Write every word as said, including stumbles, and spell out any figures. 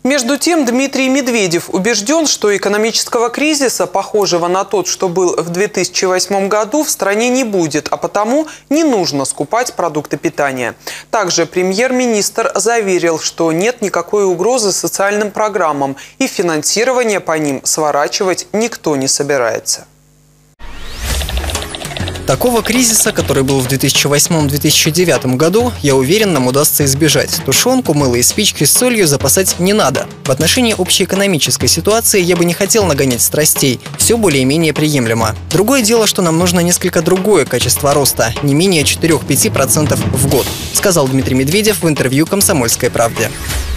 Между тем, Дмитрий Медведев убежден, что экономического кризиса, похожего на тот, что был в две тысячи восьмом году, в стране не будет, а потому не нужно скупать продукты питания. Также премьер-министр заверил, что нет никакой угрозы социальным программам и финансирование по ним сворачивать никто не собирается. Такого кризиса, который был в две тысячи восьмом — две тысячи девятом году, я уверен, нам удастся избежать. Тушенку, мыло и спички с солью запасать не надо. В отношении общеэкономической ситуации я бы не хотел нагонять страстей. Все более-менее приемлемо. Другое дело, что нам нужно несколько другое качество роста, не менее четырёх-пяти процентов в год, сказал Дмитрий Медведев в интервью «Комсомольской правде».